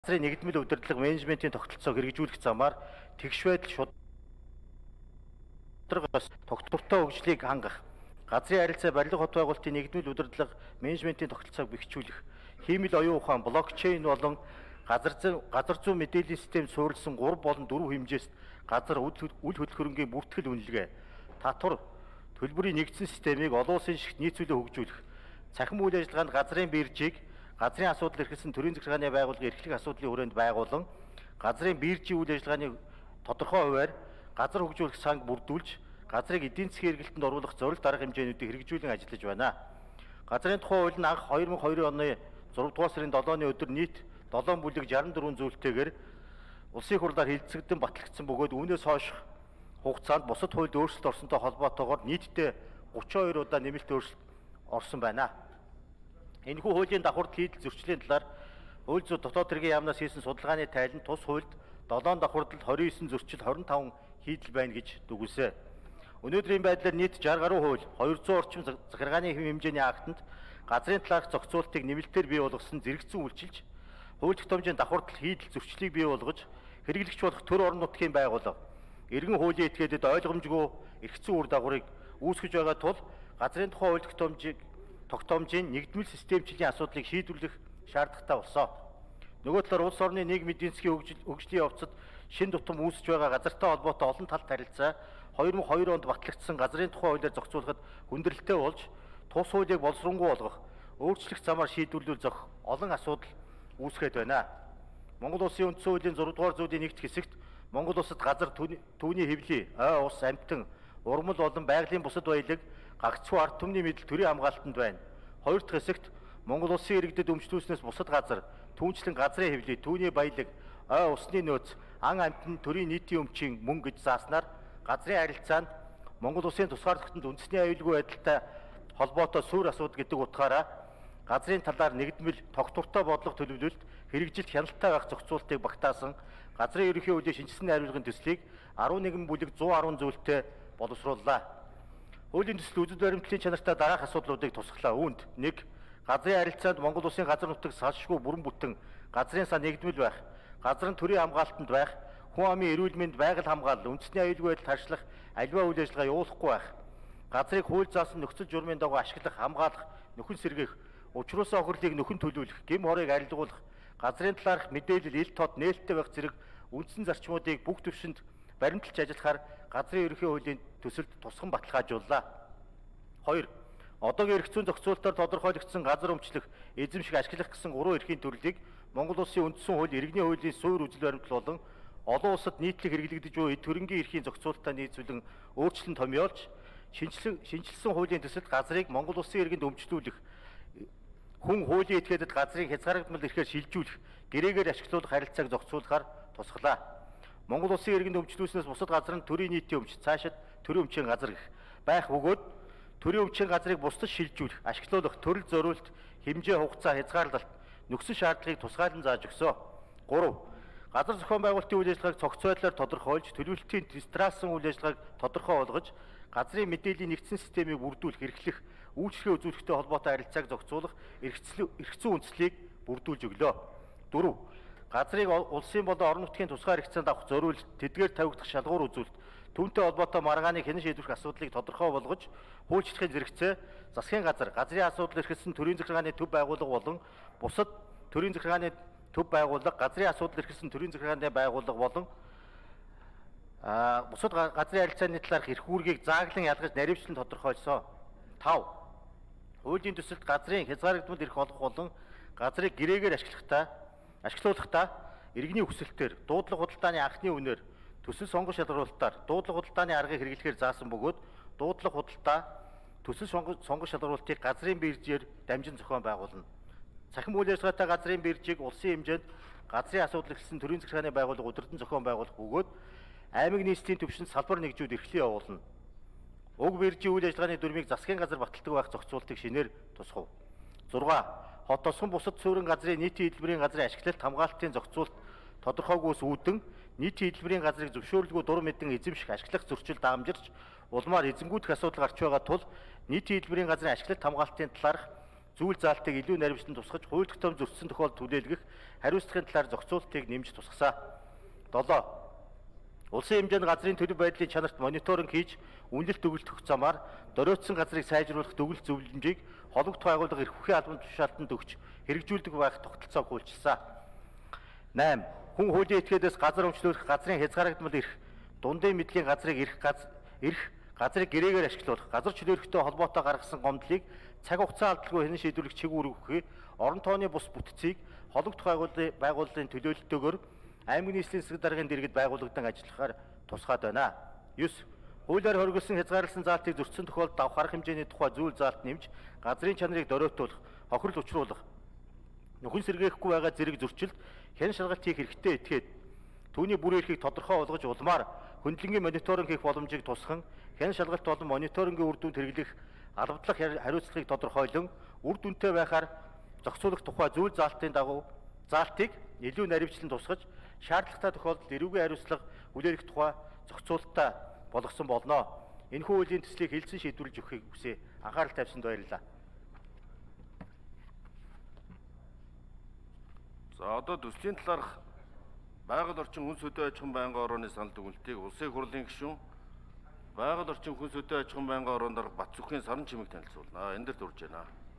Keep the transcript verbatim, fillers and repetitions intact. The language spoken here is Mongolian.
газрын нэгдмэл удирдлага менежментийн тогтолцоог хэрэгжүүлэх замаар тэгш байдал шударгаас тогтвортой хөгжлийг хангах, газрын харилцаа барилга хот байгуулалтын нэгдмэл удирдлага менежментийн тогтолцоог бэхжүүлэх, хиймэл оюун ухаан, блокчейн болон газар зүйн газар зүйн мэдээллийн систем суурилсан гурав болон дөрвөн хэмжээст газар үл хөдлөхөрөнгийн бүртгэл үнэлгээ, татвар төлбөрийн нэгдсэн системийг олон улсын шигт нийцүүлэн хөгжүүлэх, цахим үйл ажиллагаанд газрын биржийг газрын асуудал эрхэлсэн төрийн захиргааны байгууллагын эрхлэх асуудлын хүрээнд байгуулан газрын биржийн үйл ажиллагааны тодорхой хувиар газар хөгжүүлэх санг бүрдүүлж газрыг эдийн засгийн эргэлтэнд оруулах зорилт дарга хэмжээнүүдийг хэрэгжүүлэн ажиллаж байна. Газрын тухай хууль нь анх хоёр мың и хоёр оны зураг дугаар сарын долооны өдөр нийт долоон бүлэг шестьдесят четыре зүйлтэйгээр улсын хурлаар хилцэгдэн батлагдсан бөгөөд үүнээс хойш хугацаанд бусад хуульд өөрчлөлт орсонтой холбоотойгоор нийтдээ гучин хоёр удаа нэмэлт өөрчлөлт орсон байна. Энэхүү хуулийн давхурд хийдэл зөрчлийн талаар хууль зүйн дотоод хэргийн яамнаас хийсэн судалгааны тайланд тус хуульд долоон давхурдад двадцать девять зөрчил двадцать пять хийдэл байна гэж дүгнэсэн. Өнөөдрийн байдлаар нийт шестьдесят гаруй хууль, двести орчим захиргааны хэв хэмжээний актанд газрын талаарх зохицуултыг нэмэлтээр бий болгосон зэрэгцэн үйлчилж, хууль тогтоомжийн давхурдал хийдэл зөрчлийг бий болгож, хэрэглэгч болох төр орон нутгийн байгууллага, иргэн хуулийн этгээдэд ойлгомжгүй эрхцэн үр дагаврыг үүсгэж байгаа тул газрын тухай хууль тогтоомжийг тогтоомжийн нэгдмэл системчлэлийн асуудлыг шийдвэрлэх шаардлагатай болсон. Нөгөө талаар улс орны нийгмийн эдийн засгийн хөгжлийн явцад шин тутам үүсэж байгаа газартай холбоотой олон талт харилцаа хоёр мың и хоёр онд батлагдсан газрын тухай хуулиар зохицуулахад хүндрэлтэй болж, тус хуулийг боловсронгуй болгох, өөрчлөх замаар шийдвэрлүүл зохих олон асуудал үүсгээд байна. Монгол Улсын үндсэн хуулийн зураг дугаар зүйлийн нэгд хэсэгт Монгол улсад газар түүний хэвлий, ой ус, амьтан, урмал болон байгалийн бусад баялаг гагцхүү ард түмний мэдл төрийн хамгаалтанд байна. Хоёр дахь хэсэгт Монгол улсын иргэдэд өмчлүүлснээс бусад газар, түүнчлэн газрын хэвлий, түүний баялаг, ой усны нөөц, ан амьтан, төрийн нийтийн өмчийн мөнгө гэж зааснаар газрын харилцаанд Монгол улсын тусгаарлалтанд үндэсний аюулгүй байдалтай холбоотой суурь асуудал гэдэг утгаараа газрын талаар нэгдмэл тогтвортой бодлого төлөвлөлт хэрэгжилт хяналттай байх зохицуултыг багтаасан газрын ерөнхий хуулийн шинжилсэн найруулгын төслийг арван нэгэн бүлэг one hundred ten зүйлтэй боловсрууллаа. Хуулийн төсөл үзэл баримтлалын чанартай дараах асуудлуудыг тусглаа. Үүнд нэг газрын харилцаанд Монгол улсын газар нутаг салшгүй бүрэн бүтэн газрын сан нэгдмэл байх, газрын төрийн хамгаалтанд байх, хүн амын эрүүл мэнд, байгаль хамгаалал, үндэсний аюулгүй байдал харьцлах аливаа үйл ажиллагаа явуулахгүй байх, газрыг хууль заасан нөхцөл журмын дагуу ашиглах, хамгаалах, нөхөн сэргээх, учруулсан охирлыг нөхөн төлөвлөх, гэм хорыг арилгуулах, газрын талаарх мэдээлэл ил тод нээлттэй байх зэрэг үндсэн зарчмуудыг бүх түвшинд баримталж ажиллахаар газрын ерөнхий хуулийн төсөлд тусган баталгаажууллаа. Хоёр. Одоогийн эрх зүйн зохицуулалтаар тодорхойлогдсон газар өмчлөх, эзэмших, ашиглах гэсэн гурван эрхийн төрлийг Монгол Улсын үндсэн хууль, иргэний хуулийн суурь үзэл баримтлал болон олон улсад нийтлэг хэрэглэгдэж буй төрөнгийн эрхийн зохицуулалтаа нийцүүлэн өөрчлөлт томьёолж, шинжилсэн шинжилсэн хуулийн төсөлд газрыг Монгол Улсын иргэнд өмчлүүлэх, хүн хуулийн этгээдэд газрыг хязгаарлагдмал эрхээр шилжүүлэх, гэрээгээр ашиглуулах харилцааг зохицуулахаар тусглаа. Монгол Улсын иргэнд өмчлүүлснээс бусад газар нь төрийн нийтийн өмч, цаашид төрийн өмчийн газар гэх байх бөгөөд төрийн өмчийн газрыг бусдад шилжүүлэх, ашиглуулах төрөл зориулт, хэмжээ, хугацаа, хязгаарлалт, нөхцөл шаардлагыг тусгайлан зааж өгсөн. Гурав. Газар зохион байгуулалтын үйл ажиллагааг цогц байдлаар тодорхойлж, төлөвлөлтийн регистрацийн үйл ажиллагааг тодорхой болгож, газрын мэдээллийн нэгдсэн системийг бүрдүүлэх, эрхлэх, үйлчлэгээ үзүүлэхтэй холбоотой харилцааг зохицуулах, эрхцэн үндслийг бүрдүүлж өглөө. Дөрөв. Газрыг улсын болон орон нутгийн тусгай хэрэгцээнд авах зориулт, тэдгээр тавигдах шалгуур үзүүлэлт, түүнтэй холбоотой маргааныг хэн шийдвэрх асуудлыг тодорхой болгож, хуульчлахын зэрэгцээ, засгийн газар, газрын асуудал эрхэлсэн төрийн захиргааны төв байгууллага болон бусад төрийн захиргааны төв байгууллага, газрын асуудал эрхэлсэн төрийн захиргааны байгууллага болон а бусад газрын харилцааны талаарх эрх үүргийг зааглан ялгаж наривчлан тодорхойлсон. Тав. Хуулийн төсөлд газрын хязгаарлагдмал эрх олох болон газрыг гэрээгээр ашиглахдаа ашиглуулахдаа иргэний хүсэлтээр, дуудлага худалдааны анхны үнээр, төсөл сонгон шалгаруулалтаар, дуудлага худалдааны аргыг хэрэглэхээр заасан бөгөөд дуудлага худалдаа, төсөл сонгон шалгаруулалтыг газрын биржээр дамжин зохион байгуулна. Цахим үйл ажиллагаатай газрын биржийг улсын хэмжээнд газрын асуудал эрхэлсэн төрийн захиргааны байгууллага удирдан зохион байгуулах бөгөөд аймаг нийслэлийн түвшинд салбар нэгжүүд эрхлэн явуулна. Уг биржийн үйл ажиллагааны дүрмийг засгийн газар баталдаг байх зохицуултыг шинээр тусгав. зурга. Хот тосгон бусад суурин газрын нийтийн хөдөлмөрийн газрын ашиглалт хамгаалтын зохицуулт тодорхойгүйс үүдэн нийтийн хөдөлмөрийн газрыг зөвшөөрлгүй дур мэдэн эзэмших, ашиглах зөрчил даамжирч улмаар эзэмгүүдэх асуудал гарч байгаа тул нийтийн хөдөлмөрийн газрын ашиглалт хамгаалтын талаарх зүйл заалтыг илүү наривчлан тусгаж, хууль тогтоом зөрчсөн тохиолдолд хүлээлгэх хариуцлагын талаар зохицуултыг нэмж тусгасан. долоо. Улсын хэмжээнд газрын төлөв байдлын чанарт мониторинг хийж, үнэлт өгөлт өгөх замаар доройтсон газрыг сайжруулах төгөл зөвлөмжийг холбогдох байгууллага эрх хүхийн албан тушаалтанд өгч хэрэгжүүлдэг байх тогтолцоог хуульчилсан. найман. Хүн хуулийн этгээдээс газар өмчлөх газрын хязгаарлагдмал эрх, дундын мэдлийн газрыг эрх эрх газрыг гэрээгээр ашиглуулах, газар чөлөөлөхтэй холбоотой гаргасан гомдлыг цаг хугацаа алдалгүй хянан шийдвэрлэх чиг үүргэхгүй, орон тооны бус бүтцийг холбогдох байгууллагын төлөөлөлтөөр аймаг нийслэлийн засаг даргын дэргэд байгууллагдан ажиллахаар тусгаад байна. девять. Хуулиар хоригдсон хязгаарласан заалтыг зөрчсөн тохиолдолд авах арга хэмжээний тухай зүйл заалт нэмж, газрын чанарыг доройтуулах, хохирол учруулах, нөхөн сэргээхгүй байгаа зэрэг зөрчилд хэн шалгалт хийх хэрэгтэй этгээд түүний бүр эрхийг тодорхой болгож улмаар хөндлөнгийн мониторинг хийх боломжийг тусган хэн шалгалт болон мониторингийн үр дүнд хэрэглэх албадлах хариуцлагыг тодорхойлон үр дүнтэй байхаар зохицуулах тухай зүйл заалтын дагуу заалтыг илүү наривчлан тусгаж шаардлагатай тохиолдолд эрүүгийн хариуцлага хүлээх тухай зохицуулалтаа болгосон болно. Энэхүү үеийн төслийг хэлсэн шийдвэрлэж өгөхийг хүсье. Анхаарал тавьсанд баярлалаа. За одоо төслийн талаарх байгаль орчин хүн сүдэн аж ахуйн байнгын орооны санал дүгнэлтийг улсын хурлын гишүүн байгаль орчин хүн сүдэн аж ахуйн байнгын ороонд Батцүхийн Саран чимэг танилцуулна. Энд дээр дурж байна.